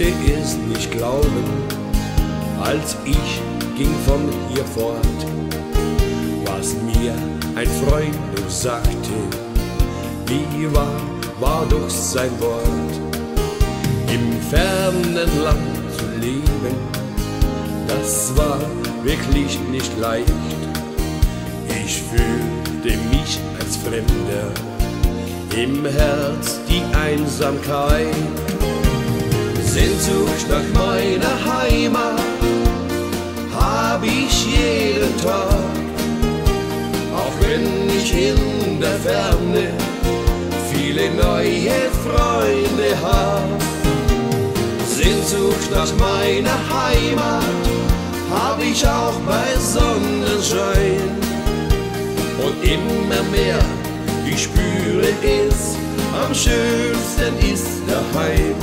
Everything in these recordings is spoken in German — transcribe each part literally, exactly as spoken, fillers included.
konnte es nicht glauben, als ich ging von hier fort, was mir ein Freund nur sagte, wie wahr war doch sein Wort. Im fernen Land zu leben, das war wirklich nicht leicht. Ich fühlte mich als Fremder, im Herz die Einsamkeit. Sehnsucht nach meiner Heimat hab ich jeden Tag, auch wenn ich in der Ferne viele neue Freunde hab. Sehnsucht nach meiner Heimat hab ich auch bei Sonnenschein, und immer mehr ich spüre es, am schönsten ist daheim.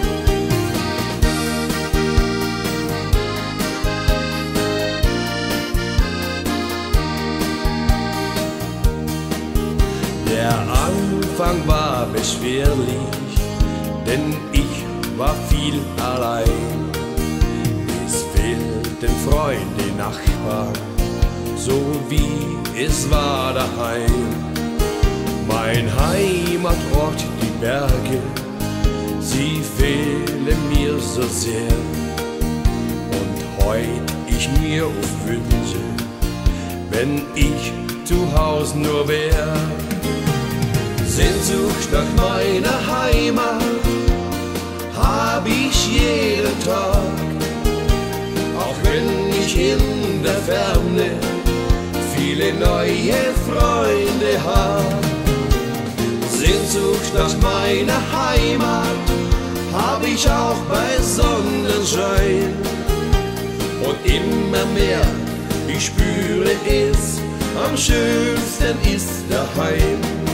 Der Anfang war beschwerlich, denn ich war viel allein. Es fehlten Freunde, Nachbarn, so wie es war daheim. Mein Heimatort, die Berge, sie fehlen mir so sehr. Und heut ich mir oft wünsche, wenn ich zu Haus nur wär. Sehnsucht nach meiner Heimat hab ich jeden Tag, auch wenn ich in der Ferne viele neue Freunde hab. Sehnsucht nach meiner Heimat hab ich auch bei Sonnenschein, und immer mehr ich spüre es, am schönsten ist daheim.